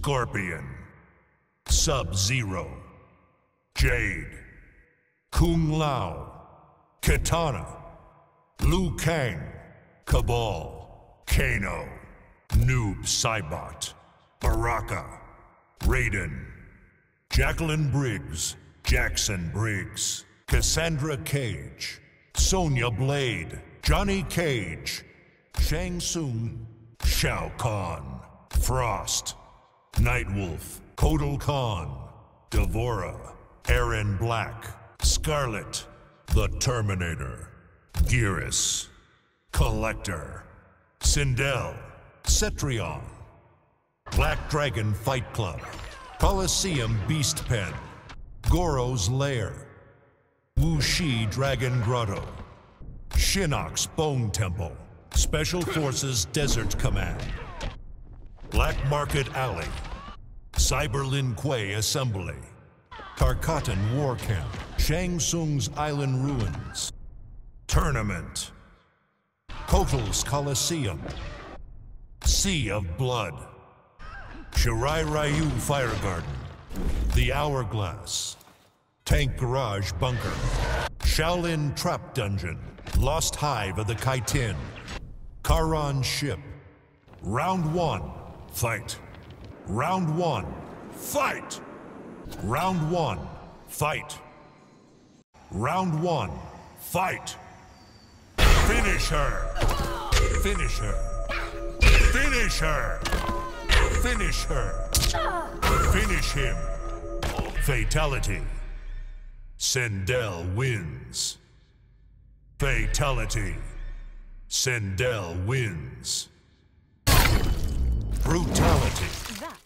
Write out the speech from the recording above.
Scorpion, Sub-Zero, Jade, Kung Lao, Kitana, Liu Kang, Cabal, Kano, Noob Saibot, Baraka, Raiden, Jacqueline Briggs, Jackson Briggs, Cassandra Cage, Sonya Blade, Johnny Cage, Shang Tsung, Shao Kahn, Frost, Nightwolf, Kotal Khan, Devora, Aaron Black, Scarlet, The Terminator, Gearus, Collector, Sindel, Cetrion, Black Dragon Fight Club, Coliseum Beast Pen, Goro's Lair, Wuxi Dragon Grotto, Shinnok's Bone Temple, Special Forces Desert Command, Black Market Alley, Cyber Lin Kuei Assembly, Tarkatan War Camp, Shang Tsung's Island Ruins, Tournament, Kotal's Coliseum, Sea of Blood, Shirai Ryu Fire Garden, The Hourglass, Tank Garage Bunker, Shaolin Trap Dungeon, Lost Hive of the Kaitin, Karan Ship. Round 1, fight. Round 1, fight! Round 1, fight. Round 1, fight! Finish her! Finish her! Finish her! Finish her! Finish him! Fatality. Sindel wins. Fatality. Sindel wins. Brutality. That